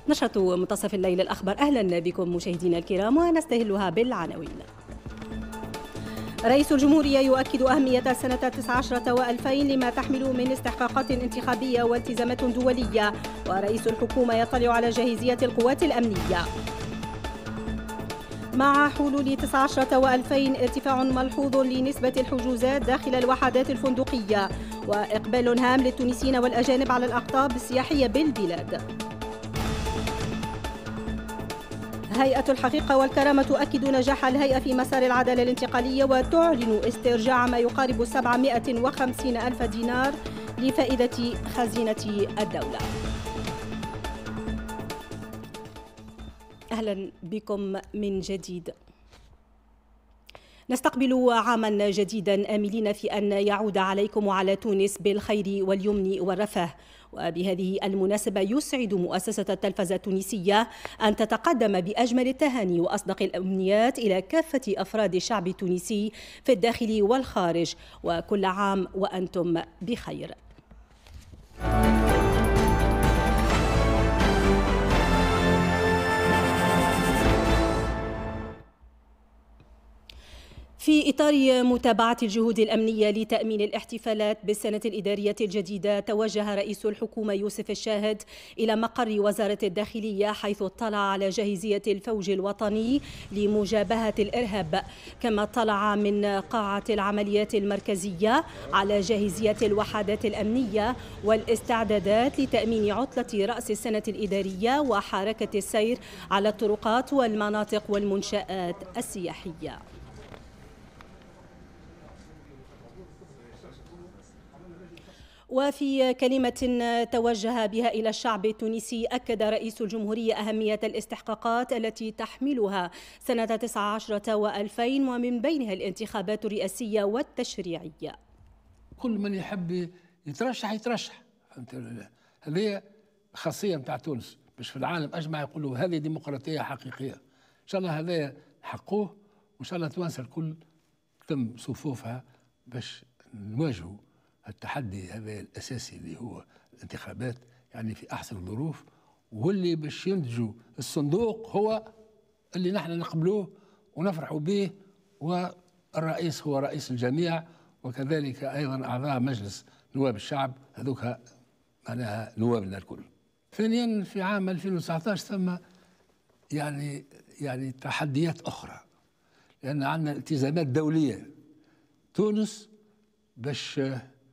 نشرة منتصف الليل الأخبار. أهلا بكم مشاهدينا الكرام، ونستهلها بالعناوين. رئيس الجمهورية يؤكد أهمية سنة 19 و2000 لما تحمل من استحقاقات انتخابية والتزامات دولية. ورئيس الحكومة يطلع على جاهزية القوات الأمنية. مع حلول 19 و2000 ارتفاع ملحوظ لنسبة الحجوزات داخل الوحدات الفندقية، وإقبال هام للتونسيين والأجانب على الأقطاب السياحية بالبلاد. هيئة الحقيقة والكرامة تؤكد نجاح الهيئة في مسار العدالة الانتقالية، وتعلن استرجاع ما يقارب 750 ألف دينار لفائدة خزينة الدولة. أهلا بكم من جديد. نستقبل عاما جديدا آملين في أن يعود عليكم وعلى تونس بالخير واليمن والرفاه. وبهذه المناسبة يسعد مؤسسة التلفزة التونسية أن تتقدم بأجمل التهاني وأصدق الأمنيات إلى كافة أفراد الشعب التونسي في الداخل والخارج، وكل عام وأنتم بخير. في إطار متابعة الجهود الأمنية لتأمين الاحتفالات بالسنة الإدارية الجديدة، توجه رئيس الحكومة يوسف الشاهد إلى مقر وزارة الداخلية، حيث اطلع على جاهزية الفوج الوطني لمجابهة الإرهاب. كما اطلع من قاعة العمليات المركزية على جاهزية الوحدات الأمنية والاستعدادات لتأمين عطلة رأس السنة الإدارية وحركة السير على الطرقات والمناطق والمنشآت السياحية. وفي كلمة توجه بها إلى الشعب التونسي، أكد رئيس الجمهورية أهمية الاستحقاقات التي تحملها سنة 19 و2000، ومن بينها الانتخابات الرئاسية والتشريعية. كل من يحب يترشح يترشح، فهمت ولا لا؟ هذه خاصية متاع تونس، باش في العالم أجمع يقولوا هذه ديمقراطية حقيقية. إن شاء الله هذا نحقوه، وإن شاء الله توانسة الكل تم صفوفها باش نواجهوا التحدي هذا الأساسي اللي هو الانتخابات، يعني في أحسن الظروف، واللي باش ينتجوا الصندوق هو اللي نحن نقبلوه ونفرحوا به، والرئيس هو رئيس الجميع، وكذلك أيضا أعضاء مجلس نواب الشعب هذوك معناها نوابنا الكل. ثانيا في عام 2019 ثم يعني تحديات أخرى، لأن عندنا التزامات دولية. تونس باش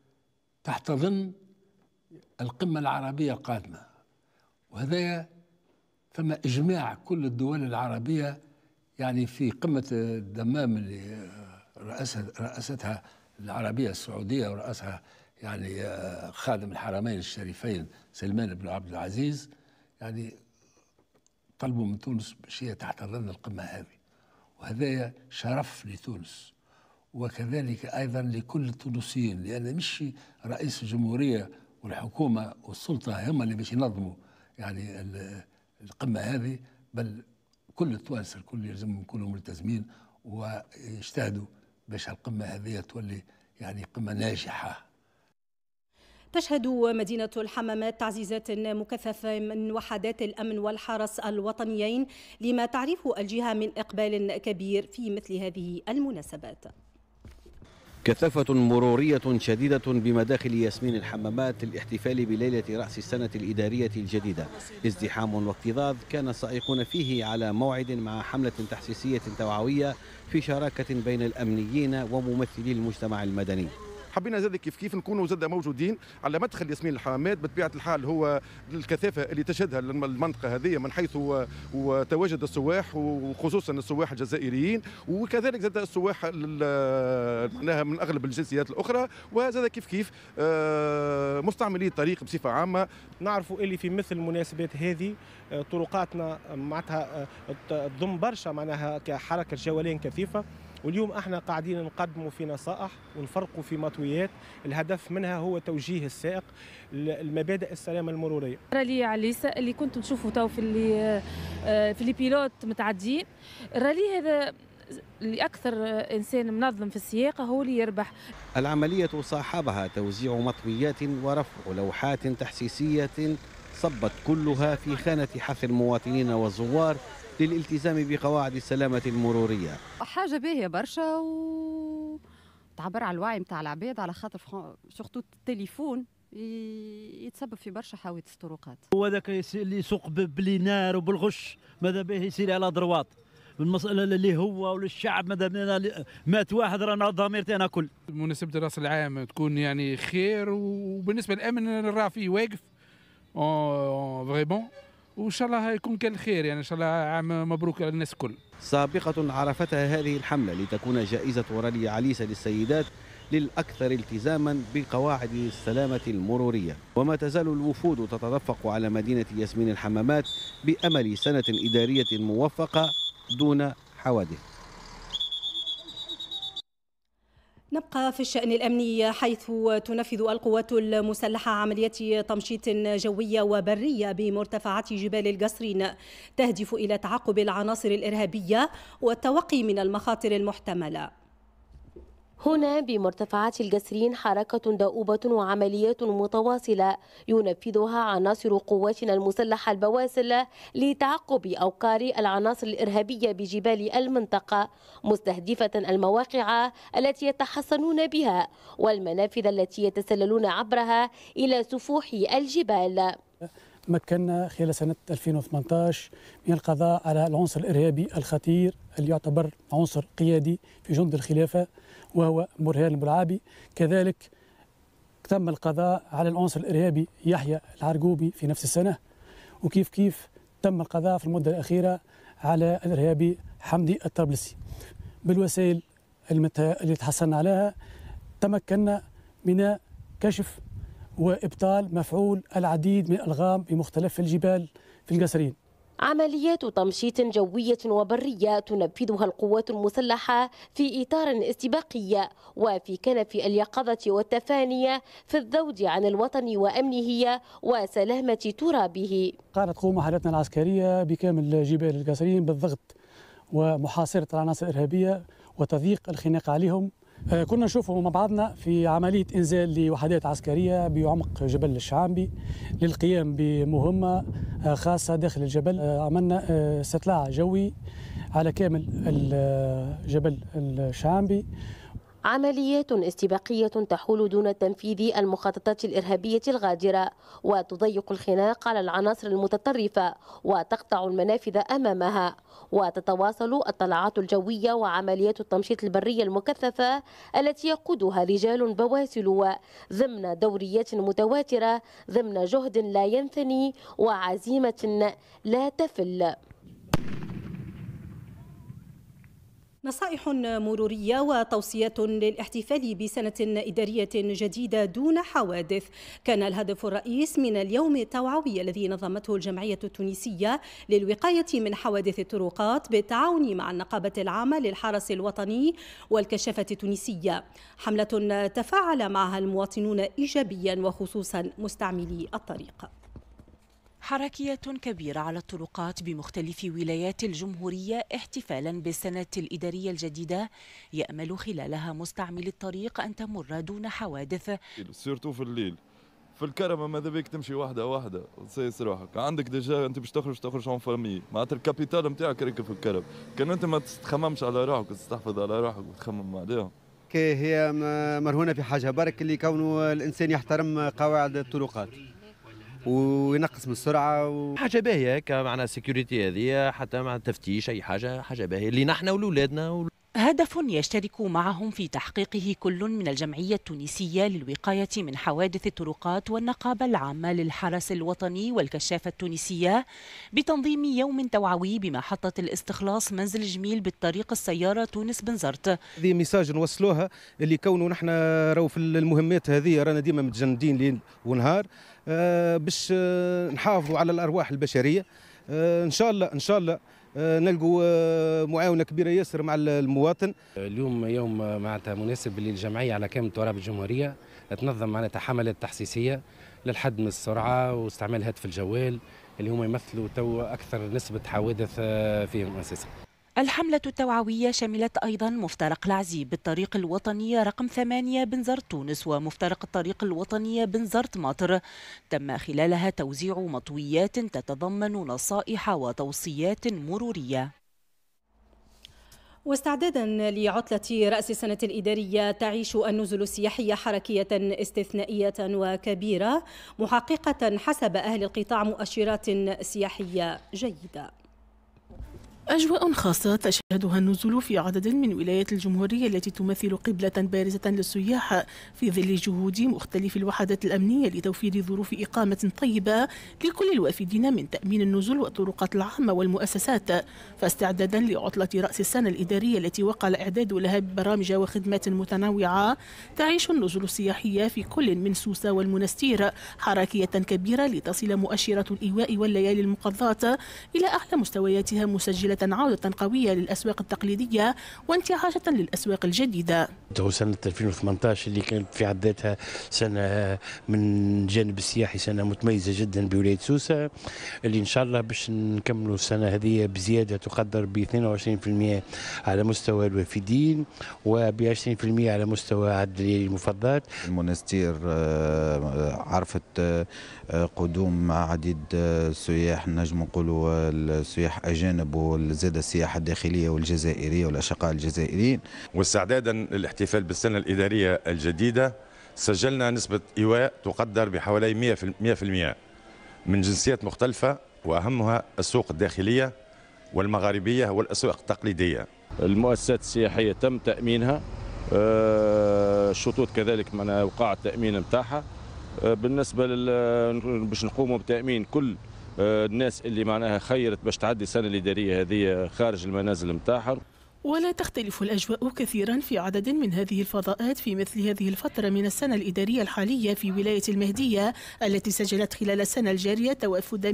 تحتضن القمة العربية القادمة، وهذا ثم إجماع كل الدول العربية، يعني في قمة الدمام اللي رأستها العربية السعودية ورأسها يعني خادم الحرمين الشريفين سلمان بن عبد العزيز، يعني طلبوا من تونس باش هي تحتضن القمة هذه، وهذا شرف لتونس وكذلك أيضا لكل التونسيين، لأن مش رئيس الجمهورية والحكومة والسلطة هم اللي باش ينظموا يعني القمة هذه، بل كل التوانسة الكل يلزمهم يكونوا ملتزمين ويجتهدوا باش القمة هذه تولي يعني قمة ناجحة. تشهد مدينة الحمامات تعزيزات مكثفة من وحدات الأمن والحرس الوطنيين، لما تعرفه الجهة من إقبال كبير في مثل هذه المناسبات. كثافة مرورية شديدة بمداخل ياسمين الحمامات للاحتفال بليلة رأس السنة الإدارية الجديدة. ازدحام واكتظاظ كان السائقون فيه على موعد مع حملة تحسيسية توعوية في شراكة بين الأمنيين وممثلي المجتمع المدني. حبينا زاد كيف نكونوا زاد موجودين على مدخل ياسمين الحمامات. بطبيعه الحال هو الكثافه اللي تشهدها المنطقه هذه من حيث تواجد السواح، وخصوصا السواح الجزائريين، وكذلك زاد السواح معناها من اغلب الجنسيات الاخرى، وزاد كيف مستعملي الطريق بصفه عامه. نعرفوا اللي في مثل المناسبات هذه طرقاتنا معناتها تضم برشا معناها كحركه جوالين كثيفه، واليوم احنا قاعدين نقدموا في نصائح ونفرقوا في مطويات، الهدف منها هو توجيه السائق المبادئ السلامه المروريه. الرالي عليسا اللي كنت نشوفه تو في لي بيلوت متعدين، الرالي هذا اللي اكثر انسان منظم في السياقه هو اللي يربح. العمليه صاحبها توزيع مطويات ورفع لوحات تحسيسيه صبت كلها في خانة حث المواطنين والزوار للالتزام بقواعد السلامة المرورية. حاجة باهية برشا تعبر على الوعي نتاع العباد، على خاطر سورتو التليفون يتسبب في برشا حوادث طرقات. هو هذاك اللي يسوق بالينار وبالغش ماذا به يسير على ضروات، المسألة اللي هو وللشعب ماذا مات واحد رانا ضميرتي انا كل. مناسبة راس العام تكون يعني خير، وبالنسبة للأمن نرى فيه واقف فريمون، وإن شاء الله يكون كان الخير، يعني إن شاء الله عام مبروك على الناس الكل. سابقة عرفتها هذه الحملة لتكون جائزة رالي عليسة للسيدات للأكثر التزاما بقواعد السلامة المرورية. وما تزال الوفود تتدفق على مدينة ياسمين الحمامات بأمل سنة إدارية موفقة دون حوادث. نبقى في الشأن الأمني، حيث تنفذ القوات المسلحة عمليات تمشيط جوية وبرية بمرتفعات جبال القصرين تهدف إلى تعقب العناصر الإرهابية والتوقي من المخاطر المحتملة. هنا بمرتفعات القصرين حركة دؤوبة وعمليات متواصلة ينفذها عناصر قواتنا المسلحة البواسل لتعقب أوكار العناصر الإرهابية بجبال المنطقة، مستهدفة المواقع التي يتحصنون بها والمنافذ التي يتسللون عبرها إلى سفوح الجبال. مكنا خلال سنة 2018 من القضاء على العنصر الإرهابي الخطير اللي يعتبر عنصر قيادي في جند الخلافة وهو برهان البلعابي. كذلك تم القضاء على العنصر الإرهابي يحيى العرقوبي في نفس السنة، وكيف تم القضاء في المدة الأخيرة على الإرهابي حمدي الطرابلسي. بالوسائل اللي تحصلنا عليها تمكنا من كشف وإبطال مفعول العديد من الألغام بمختلف الجبال في القصرين. عمليات تمشيط جوية وبرية تنفذها القوات المسلحة في إطار استباقي وفي كنف اليقظة والتفاني في الذود عن الوطن وأمنه وسلامة ترابه. قامت تقوم محاولتنا العسكرية بكامل جبال القصرين بالضغط ومحاصرة العناصر الإرهابية وتضييق الخناق عليهم. كنا نشوفوا مع بعضنا في عملية إنزال لوحدات عسكرية بعمق جبل الشعامبي للقيام بمهمة خاصة داخل الجبل. عملنا استطلاع جوي على كامل جبل الشعامبي. عمليات استباقية تحول دون تنفيذ المخططات الإرهابية الغادرة وتضيق الخناق على العناصر المتطرفة وتقطع المنافذ أمامها، وتتواصل الطلعات الجوية وعمليات التمشيط البرية المكثفة التي يقودها رجال بواسل ضمن دوريات متواترة ضمن جهد لا ينثني وعزيمة لا تفل. نصائح مرورية وتوصيات للاحتفال بسنة إدارية جديدة دون حوادث كان الهدف الرئيس من اليوم التوعوي الذي نظمته الجمعية التونسية للوقاية من حوادث الطرقات بالتعاون مع النقابة العامة للحرس الوطني والكشافة التونسية، حملة تفاعل معها المواطنون إيجابيا وخصوصا مستعملي الطريق. حركية كبيرة على الطرقات بمختلف ولايات الجمهورية احتفالا بالسنة الإدارية الجديدة يأمل خلالها مستعمل الطريق أن تمر دون حوادث. سيرتو في الليل في الكرمة ماذا بيك تمشي واحدة وتسيس روحك، عندك ديجا انت باش تخرج اون فامي، معناتها الكابيتال نتاعك راكب في الكرم، كان انت ما تتخممش على روحك وتستحفظ على روحك وتخمم عليهم. هي مرهونة في حاجة برك اللي كونه الإنسان يحترم قواعد الطرقات وينقص من السرعه حاجه باهيه معناها السيكوريتي هذه، حتى مع التفتيش اي حاجه باهيه اللي نحن واولادنا هدف يشترك معهم في تحقيقه كل من الجمعية التونسية للوقاية من حوادث الطرقات والنقابة العامة للحرس الوطني والكشافة التونسية بتنظيم يوم توعوي بمحطة الاستخلاص منزل جميل بالطريق السيارة تونس بنزرت. هذه ميساج نوصلوها اللي كونه نحن راهو في المهمات هذه رانا ديما متجندين ليل ونهار باش نحافظوا على الأرواح البشرية. إن شاء الله نلقوا معاونة كبيرة ياسر مع المواطن. اليوم يوم معناتها مناسب للجمعية على كامل تراب الجمهورية تنظم معناتها حملات تحسيسية للحد من السرعة واستعمال هاتف الجوال اللي هم يمثلوا تو أكثر نسبة حوادث فيهم أساسا. الحملة التوعوية شملت أيضا مفترق العزيب بالطريق الوطني رقم 8 بنزرت تونس ومفترق الطريق الوطني بنزرت ماطر. تم خلالها توزيع مطويات تتضمن نصائح وتوصيات مرورية. واستعدادا لعطلة رأس السنة الإدارية تعيش النزل السياحية حركية استثنائية وكبيرة محققة حسب أهل القطاع مؤشرات سياحية جيدة. أجواء خاصة تشهدها النزول في عدد من ولايات الجمهورية التي تمثل قبلة بارزة للسياح في ظل جهود مختلف الوحدات الأمنية لتوفير ظروف إقامة طيبة لكل الوافدين من تأمين النزول والطرقات العامة والمؤسسات. فاستعدادا لعطلة رأس السنة الإدارية التي وقع الإعداد لها ببرامج وخدمات متنوعة تعيش النزل السياحية في كل من سوسة والمنستير حركية كبيرة لتصل مؤشرات الإيواء والليالي المقضاة إلى أعلى مستوياتها مسجلة عودة قوية للأسواق التقليدية وانتعاشة للأسواق الجديدة. سنة 2018 اللي كانت في عد ذاتها سنة من الجانب السياحي سنة متميزة جدا بولاية سوسة، اللي إن شاء الله باش نكملوا السنة هذه بزيادة تقدر ب 22% على مستوى الوافدين وب 20% على مستوى عدد المفضات. المنستير عرفت قدوم عديد السياح، نجم نقولوا السياح أجانب والزادة السياحة الداخلية والجزائرية والأشقاء الجزائريين. واستعدادا للاحتفال بالسنة الإدارية الجديدة سجلنا نسبة إيواء تقدر بحوالي 100% من جنسيات مختلفة، وأهمها السوق الداخلية والمغاربية والأسواق التقليدية. المؤسسات السياحية تم تأمينها، الشطوط كذلك معنا وقع التأمين متاعها. بالنسبة باش نقوموا بتأمين كل الناس اللي معناها خيرت باش تعدي السنة الإدارية هذه خارج المنازل متاعها. ولا تختلف الأجواء كثيرا في عدد من هذه الفضاءات في مثل هذه الفترة من السنة الإدارية الحالية في ولاية المهدية التي سجلت خلال السنة الجارية توافد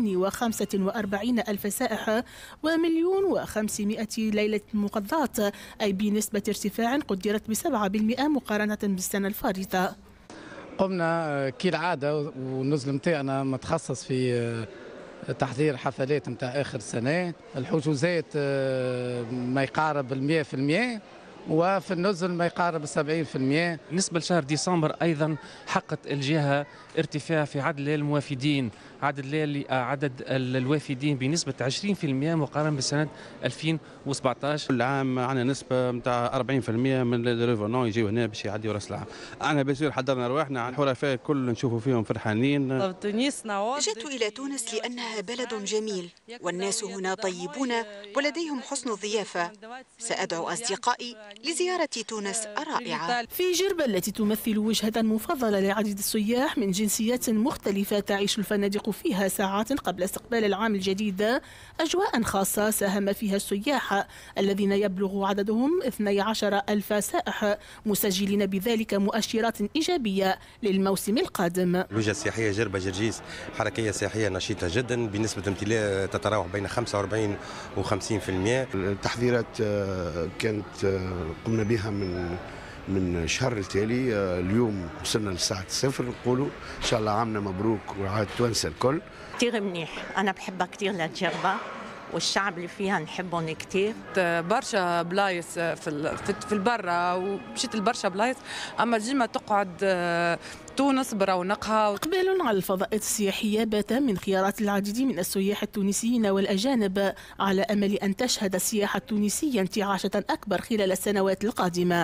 245 ألف سائح و1,500,000 ليلة مقضاة، أي بنسبة ارتفاع قدرت ب7% مقارنة بالسنة الفارطة. قمنا كالعادة والنزل متاعنا متخصص في تحضير حفلات متاع آخر السنة، الحجوزات ما يقارب 100% وفي النزل ما يقارب 70%. بالنسبة لشهر ديسمبر أيضا حققت الجهة ارتفاع في عدد الوافدين، عدد الوافدين بنسبة 20% مقارنة بسنة 2017. كل عام عندنا نسبة نتاع 40% من الريفونون يجيو هنا باش يعديوا راس العام. أنا بيصير حضرنا رواحنا على الحرفاء الكل نشوفوا فيهم فرحانين. جئت إلى تونس لأنها بلد جميل والناس هنا طيبون ولديهم حسن الضيافة. سأدعو أصدقائي لزيارة تونس الرائعة. في جربة التي تمثل وجهة مفضلة لعديد السياح من جنسيات مختلفة تعيش الفنادق فيها ساعات قبل استقبال العام الجديد أجواء خاصة ساهم فيها السياح الذين يبلغ عددهم 12,000 سائح، مسجلين بذلك مؤشرات إيجابية للموسم القادم. الوجهة السياحية جربة جرجيس حركية سياحية نشيطة جدا بنسبة امتلاء تتراوح بين 45 و 50%. التحضيرات كانت قمنا بها من الشهر التالي. اليوم وصلنا لساعة 0 نقولوا إن شاء الله عامنا مبروك وعاد توانسة الكل. كتير منيح، أنا بحبها كتير للجربة والشعب اللي فيها نحبهم كتير. برشا بلايص في البرة ومشيت لبرشا بلايص، أما ديما تقعد تونس برونقها. إقبال على الفضاءات السياحية بات من خيارات العديد من السياح التونسيين والأجانب، على أمل أن تشهد السياحة التونسية انتعاشة أكبر خلال السنوات القادمة.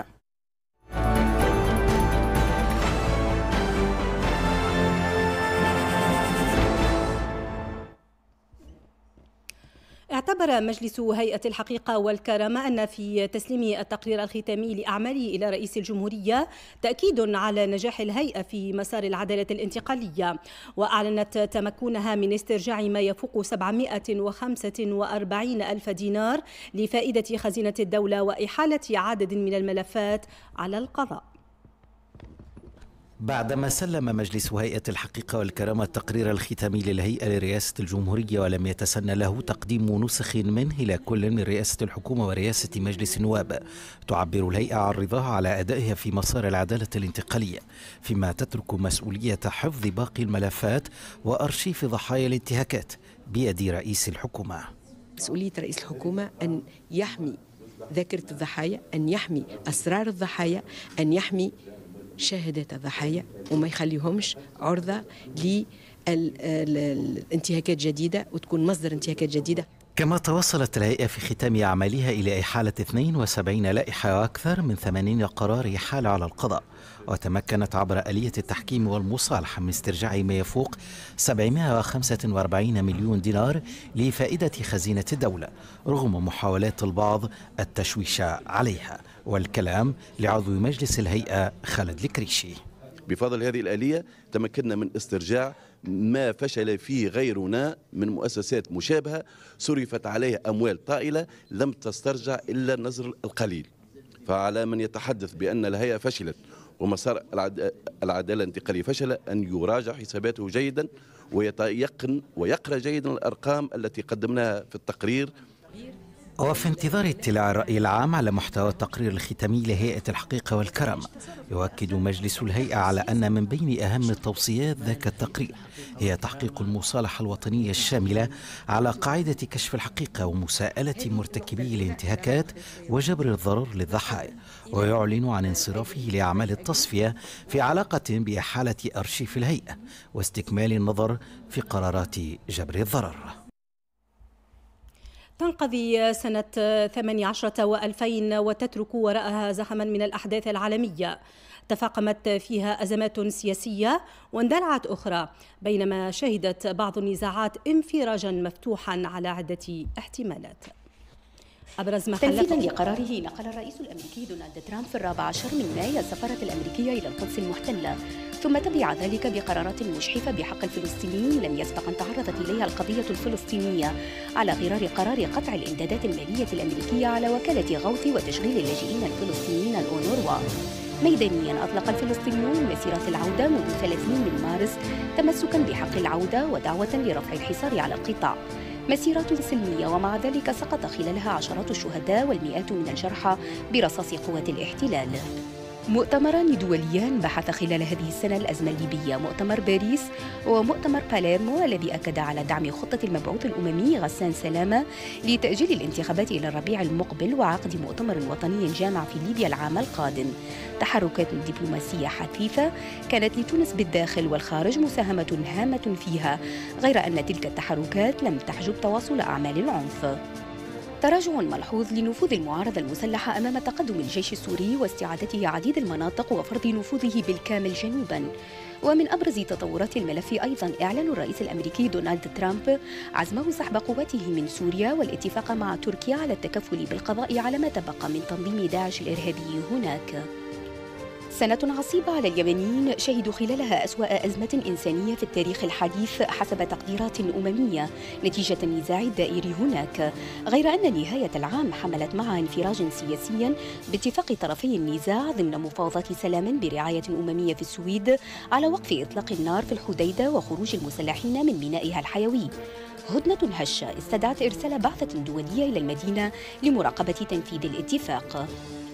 اعتبر مجلس هيئة الحقيقة والكرامة أن في تسليم التقرير الختامي لأعماله إلى رئيس الجمهورية تأكيد على نجاح الهيئة في مسار العدالة الانتقالية، وأعلنت تمكنها من استرجاع ما يفوق 745 ألف دينار لفائدة خزينة الدولة وإحالة عدد من الملفات على القضاء. بعدما سلم مجلس هيئة الحقيقة والكرامة التقرير الختامي للهيئة لرئاسة الجمهورية ولم يتسنى له تقديم نسخ منه إلى كل من رئاسة الحكومة ورئاسة مجلس النواب، تعبر الهيئة عن رضاها على أدائها في مسار العدالة الانتقالية، فيما تترك مسؤولية حفظ باقي الملفات وأرشيف ضحايا الانتهاكات بيد رئيس الحكومة. مسؤولية رئيس الحكومة أن يحمي ذاكرة الضحايا، أن يحمي أسرار الضحايا، أن يحمي شهادات الضحايا، وما يخليهمش عرضة للانتهاكات جديدة وتكون مصدر انتهاكات جديدة. كما توصلت الهيئة في ختام أعمالها إلى إحالة 72 لائحة وأكثر من 80 قرار إحالة على القضاء، وتمكنت عبر آلية التحكيم والمصالحة من استرجاع ما يفوق 745 مليون دينار لفائدة خزينة الدولة، رغم محاولات البعض التشويش عليها. والكلام لعضو مجلس الهيئة خالد الكريشي. بفضل هذه الآلية تمكنا من استرجاع ما فشل فيه غيرنا من مؤسسات مشابهة صرفت عليها أموال طائلة لم تسترجع إلا النظر القليل. فعلى من يتحدث بأن الهيئة فشلت ومسار العدالة الانتقالية فشل أن يراجع حساباته جيدا ويتيقن ويقرأ جيدا الأرقام التي قدمناها في التقرير. وفي انتظار اطلاع الرأي العام على محتوى التقرير الختامي لهيئة الحقيقة والكرم، يؤكد مجلس الهيئة على أن من بين أهم التوصيات ذاك التقرير هي تحقيق المصالحة الوطنية الشاملة على قاعدة كشف الحقيقة ومساءلة مرتكبي الانتهاكات وجبر الضرر للضحايا، ويعلن عن انصرافه لأعمال التصفية في علاقة بإحالة أرشيف الهيئة واستكمال النظر في قرارات جبر الضرر. تنقضي سنة 18 و2000 وتترك وراءها زخما من الأحداث العالمية تفاقمت فيها أزمات سياسية واندلعت أخرى، بينما شهدت بعض النزاعات انفراجا مفتوحا على عدة احتمالات. أبرز ما تنفيذا لقراره نقل الرئيس الأمريكي دونالد ترامب في 14 من مايو السفارة الأمريكية إلى القدس المحتلة، ثم تبع ذلك بقرارات مجحفة بحق الفلسطينيين لم يسبق أن تعرضت إليها القضية الفلسطينية، على غرار قرار قطع الإمدادات المالية الأمريكية على وكالة غوث وتشغيل اللاجئين الفلسطينيين الأونروا. ميدانيا أطلق الفلسطينيون مسيرة العودة منذ 30 من مارس تمسكا بحق العودة ودعوة لرفع الحصار على القطاع، مسيرات سلمية ومع ذلك سقط خلالها عشرات الشهداء والمئات من الجرحى برصاص قوات الاحتلال. مؤتمران دوليان بحث خلال هذه السنة الأزمة الليبية، مؤتمر باريس ومؤتمر باليرمو، الذي أكد على دعم خطة المبعوث الأممي غسان سلامة لتأجيل الانتخابات إلى الربيع المقبل وعقد مؤتمر وطني جامع في ليبيا العام القادم. تحركات دبلوماسية حثيثة كانت لتونس بالداخل والخارج مساهمة هامة فيها، غير أن تلك التحركات لم تحجب تواصل أعمال العنف. تراجع ملحوظ لنفوذ المعارضة المسلحة أمام تقدم الجيش السوري واستعادته عديد المناطق وفرض نفوذه بالكامل جنوباً. ومن أبرز تطورات الملف أيضاً إعلان الرئيس الأمريكي دونالد ترامب عزمه سحب قواته من سوريا والاتفاق مع تركيا على التكفل بالقضاء على ما تبقى من تنظيم داعش الإرهابي هناك. سنة عصيبة على اليمنيين شهدوا خلالها أسوأ أزمة إنسانية في التاريخ الحديث حسب تقديرات أممية نتيجة النزاع الدائري هناك، غير أن نهاية العام حملت معها انفراجا سياسيا باتفاق طرفي النزاع ضمن مفاوضات سلام برعاية أممية في السويد على وقف إطلاق النار في الحديدة وخروج المسلحين من بنائها الحيوي. هدنة هشة استدعت إرسال بعثة دولية إلى المدينة لمراقبة تنفيذ الاتفاق.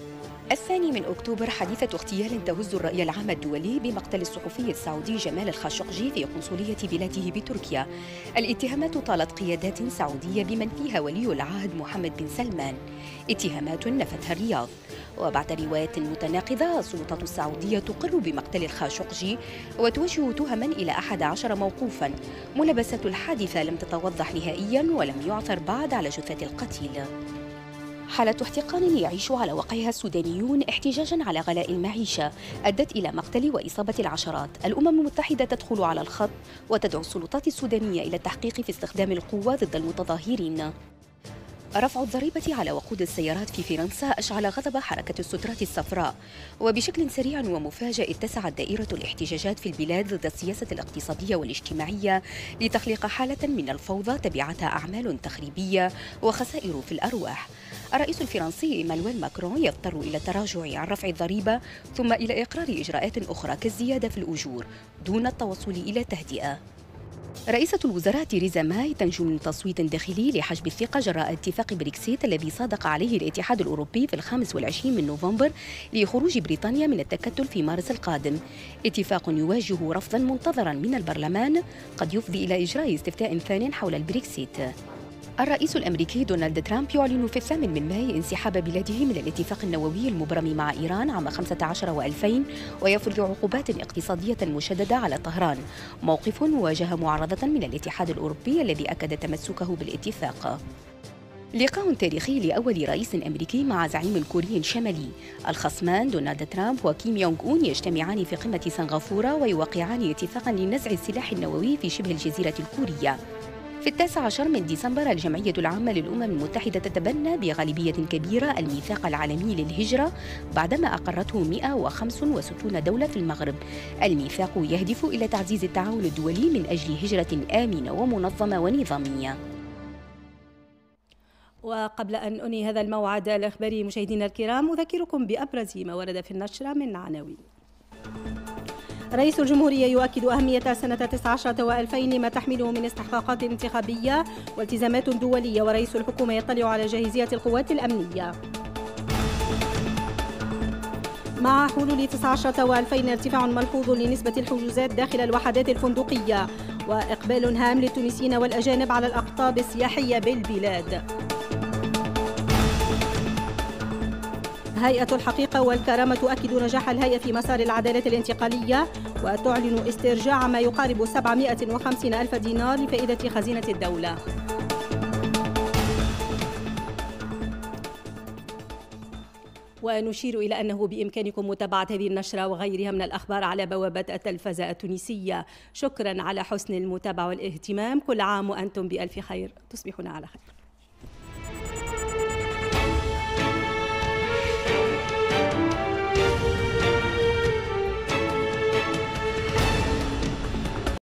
2 أكتوبر حديثة اغتيال تهز الرأي العام الدولي بمقتل الصحفي السعودي جمال الخاشقجي في قنصلية بلاده بتركيا. الاتهامات طالت قيادات سعودية بمن فيها ولي العهد محمد بن سلمان، اتهامات نفتها الرياض. وبعد روايات متناقضة السلطات السعودية تقر بمقتل الخاشقجي وتوجه تهما إلى 11 موقوفا. ملابسة الحادثة لم تتوضح نهائيا ولم يعثر بعد على جثة القتيل. حالة احتقان يعيش على وقعها السودانيون احتجاجا على غلاء المعيشة أدت إلى مقتل وإصابة العشرات. الأمم المتحدة تدخل على الخط وتدعو السلطات السودانية إلى التحقيق في استخدام القوة ضد المتظاهرين. رفع الضريبة على وقود السيارات في فرنسا أشعل غضب حركة السترات الصفراء، وبشكل سريع ومفاجئ اتسعت دائرة الاحتجاجات في البلاد ضد السياسة الاقتصادية والاجتماعية لتخليق حالة من الفوضى تبعتها أعمال تخريبية وخسائر في الأرواح. الرئيس الفرنسي إيمانويل ماكرون يضطر إلى التراجع عن رفع الضريبة ثم إلى إقرار إجراءات أخرى كالزيادة في الأجور دون التوصل إلى تهدئة. رئيسة الوزراء تيريزا ماي تنجو من تصويت داخلي لحجب الثقة جراء اتفاق بريكسيت الذي صادق عليه الاتحاد الأوروبي في 25 من نوفمبر لخروج بريطانيا من التكتل في مارس القادم. اتفاق يواجه رفضا منتظرا من البرلمان قد يفضي إلى إجراء استفتاء ثان حول البريكسيت. الرئيس الأمريكي دونالد ترامب يعلن في 8 من ماي انسحاب بلاده من الاتفاق النووي المبرم مع إيران عام 15 و2000 ويفرض عقوبات اقتصادية مشددة على طهران، موقف واجه معارضة من الاتحاد الأوروبي الذي أكد تمسكه بالاتفاق. لقاء تاريخي لأول رئيس أمريكي مع زعيم كوري شمالي. الخصمان دونالد ترامب وكيم يونغ أون يجتمعان في قمة سنغافورة ويوقعان اتفاقا لنزع السلاح النووي في شبه الجزيرة الكورية. في 19 من ديسمبر الجمعية العامة للأمم المتحدة تتبنى بغالبية كبيرة الميثاق العالمي للهجرة بعدما أقرته 165 دولة في المغرب. الميثاق يهدف إلى تعزيز التعاون الدولي من أجل هجرة آمنة ومنظمة ونظامية. وقبل أن أنهي هذا الموعد الإخباري مشاهدينا الكرام أذكركم بأبرز ما ورد في النشرة من عناوين. رئيس الجمهورية يؤكد أهمية سنة 19 و2000 لما تحمله من استحقاقات انتخابية والتزامات دولية، ورئيس الحكومة يطلع على جاهزية القوات الأمنية. مع حلول 19 و2000 ارتفاع ملحوظ لنسبة الحجوزات داخل الوحدات الفندقية، وإقبال هام للتونسيين والأجانب على الأقطاب السياحية بالبلاد. هيئة الحقيقة والكرامة تؤكد نجاح الهيئة في مسار العدالة الانتقالية وتعلن استرجاع ما يقارب 750 ألف دينار لفائدة خزينة الدولة. ونشير إلى أنه بإمكانكم متابعة هذه النشرة وغيرها من الأخبار على بوابة التلفزة التونسية. شكرا على حسن المتابعة والاهتمام، كل عام وأنتم بألف خير، تصبحون على خير.